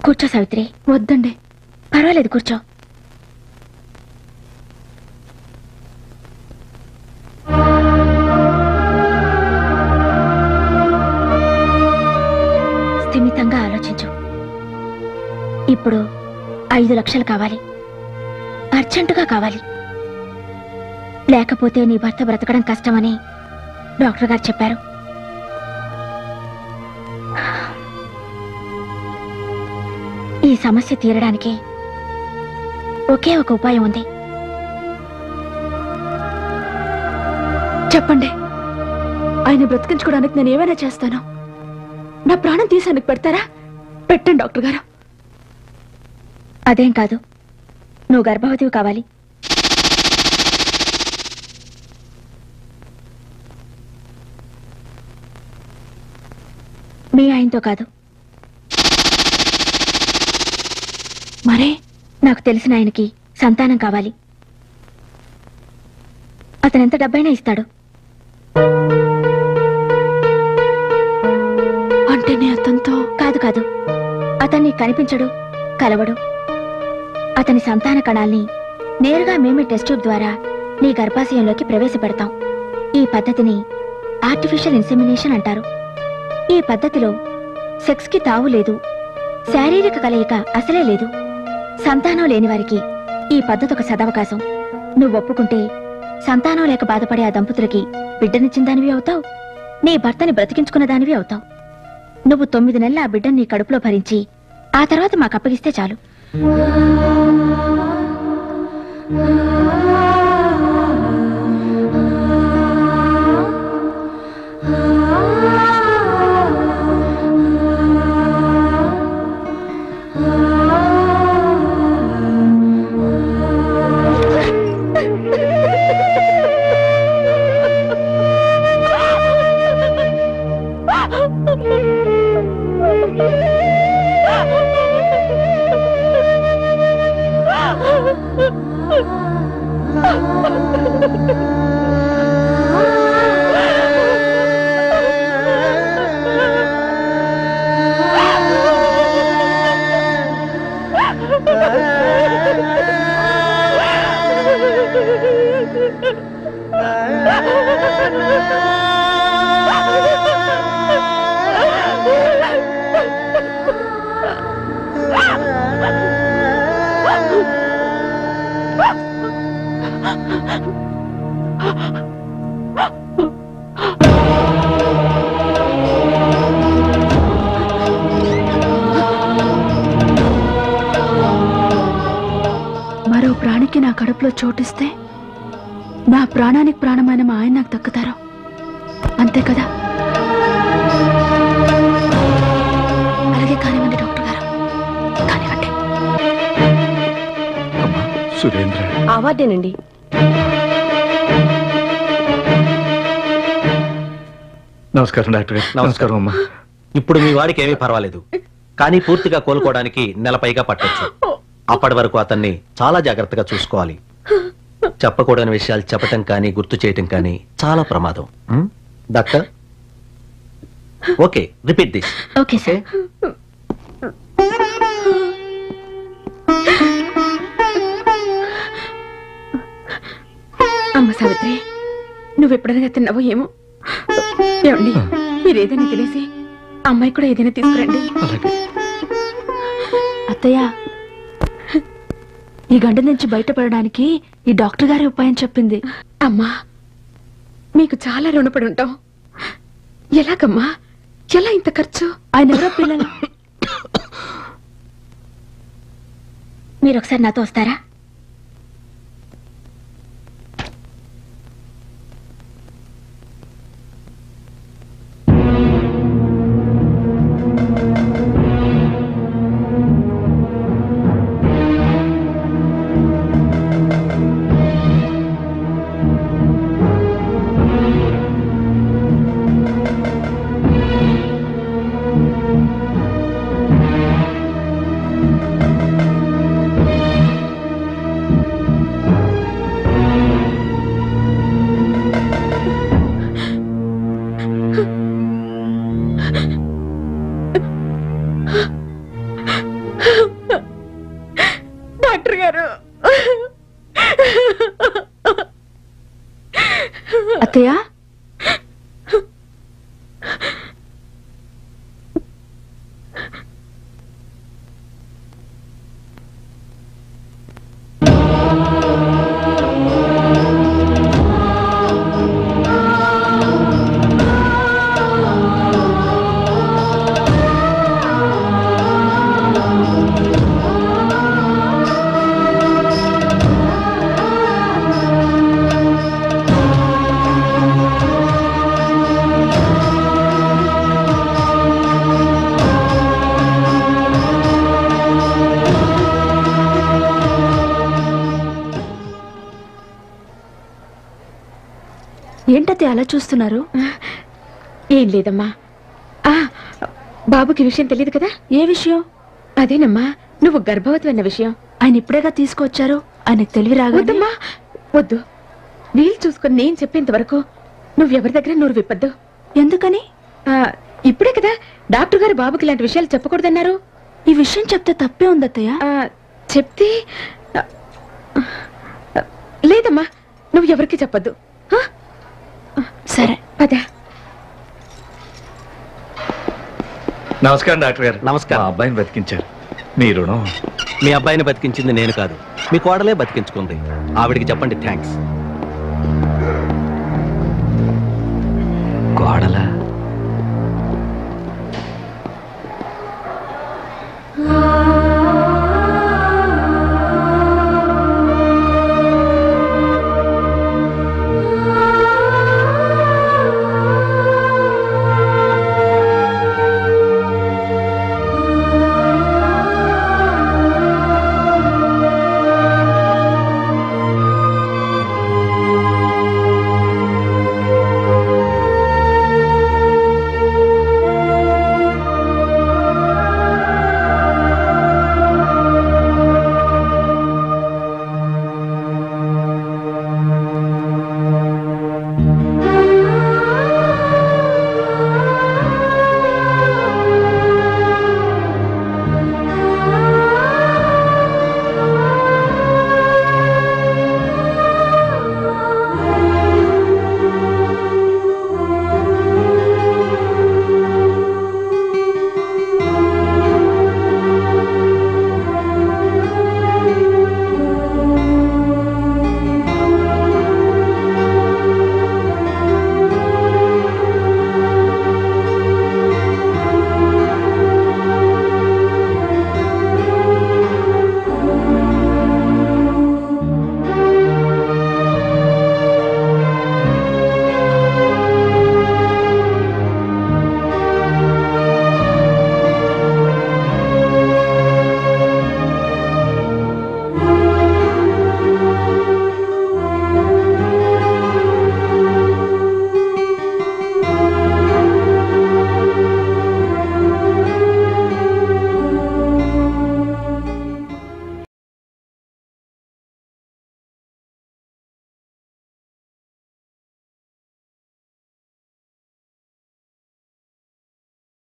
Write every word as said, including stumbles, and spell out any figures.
కూర్చో సావిత్రి. వద్దండి. పర్వాలేదు, కూర్చో. స్థిమితంగా ఆలోచించు. ఇప్పుడు ఐదు లక్షలు కావాలి, అర్జెంటుగా కావాలి. లేకపోతే నీ భర్త బ్రతకడం కష్టమని డాక్టర్ గారు చెప్పారు. ఈ సమస్య తీరడానికి ఒకే ఒక ఉపాయం ఉంది. చెప్పండి. ఆయన బ్రతికించుకోవడానికి నేను ఏమైనా చేస్తాను. నా ప్రాణం తీసానికి పెడతారా? పెట్టండి డాక్టర్ గారు. అదేం కాదు, నువ్వు గర్భవతివి కావాలి. మీ ఆయనతో కాదు, మరే నాకు తెలిసిన ఆయనకి సంతానం కావాలి. అతను ఎంత డబ్బైనా ఇస్తాడు. అంటే నీ అతనితో? కాదు కాదు, అతన్ని కనిపించడు, కలవడు. అతని సంతాన కణాల్ని నేరుగా మేమే టెస్ట్ ట్యూబ్ ద్వారా నీ గర్భాశయంలోకి ప్రవేశపెడతాం. ఈ పద్ధతిని ఆర్టిఫిషియల్ ఇన్సెమినేషన్ అంటారు. ఈ పద్ధతిలో సెక్స్ కి తావు లేదు, శారీరక కలయిక అసలే లేదు. సంతానం లేని వారికి ఈ పద్ధతి ఒక సదవకాశం. నువ్వు ఒప్పుకుంటే సంతానం లేక బాధపడే ఆ దంపతులకి బిడ్డనిచ్చిన దానివి అవుతావు, నీ భర్తని బ్రతికించుకున్న దానివి అవుతావు. నువ్వు తొమ్మిది నెలల ఆ బిడ్డని నీ కడుపులో భరించి ఆ తర్వాత మాకు అప్పగిస్తే చాలు. మరో ప్రాణికి నా కడుపులో చోటిస్తే నా ప్రాణానికి ప్రాణమైన మా ఆయన నాకు దక్కుతారు, అంతే కదా? అలాగే కానివ్వండి డాక్టర్ గారు, కానివ్వండి. సురేంద్ర అవార్డేనండి. నమస్కారం డాక్టర్ గారు. నమస్కారం అమ్మా. ఇప్పుడు మీ వాడికి ఏమీ పర్వాలేదు, కానీ పూర్తిగా కోలుకోవడానికి నెల పైగా పట్టొచ్చు. అప్పటి వరకు అతన్ని చాలా జాగ్రత్తగా చూసుకోవాలి. చెప్పకూడని విషయాలు చెప్పటం కానీ గుర్తు చేయటం కానీ చాలా ప్రమాదం. Doctor, okay, repeat this. Okay sir. అమ్మ సావిత్రి, నువ్వు ఎప్పుడైనా తిన్నావో ఏమో. ఏమండి, మీరు ఏదైనా తెలిసి అమ్మాయి కూడా ఏదైనా తీసుకురండి. అత్తయ్య, ఈ గంట నుంచి బయటపడడానికి ఈ డాక్టర్ గారి ఉపాయం చెప్పింది. అమ్మా, మీకు చాలా రుణపడి ఉంటాం. ఎలాగమ్మా, ఎలా ఇంత ఖర్చు? ఆయన ఎవరో పిల్లలు. మీరు ఒకసారి నాతో వస్తారా? ఏంటతే అలా చూస్తున్నారు? ఏం లేదమ్మా. ఆ బాబుకి విషయం తెలియదు కదా? ఏ విషయం? అదేనమ్మా, నువ్వు గర్భవతి అన్న విషయం. ఆయన ఇప్పుడేగా తీసుకొచ్చారు, ఆయనకు తెలివి రాగదమ్మా. వద్దమ్మా, వద్దు. వీలు చూసుకొని నేను చెప్పేంత వరకు నువ్వెవరి దగ్గర నోరు విప్పద్దు. ఎందుకని? ఆ, ఇప్పుడే కదా డాక్టర్ గారు బాబుకి ఇలాంటి విషయాలు చెప్పకూడదన్నారు. ఈ విషయం చెప్తే తప్పే ఉందత్తయ్య. ఆ, చెప్తే ఆ, లేదమ్మా, నువ్వు ఎవరికి చెప్పద్దు. ఆ? సరే పద. నమస్కారం డాక్టర్ గారు. నమస్కారం. మా అబ్బాయిని బతికించారు. మీ రుణం. మీ అబ్బాయిని బతికించింది నేను కాదు, మీ కోడలే బతికించుకుంది. ఆవిడికి చెప్పండి థ్యాంక్స్. కోడలా?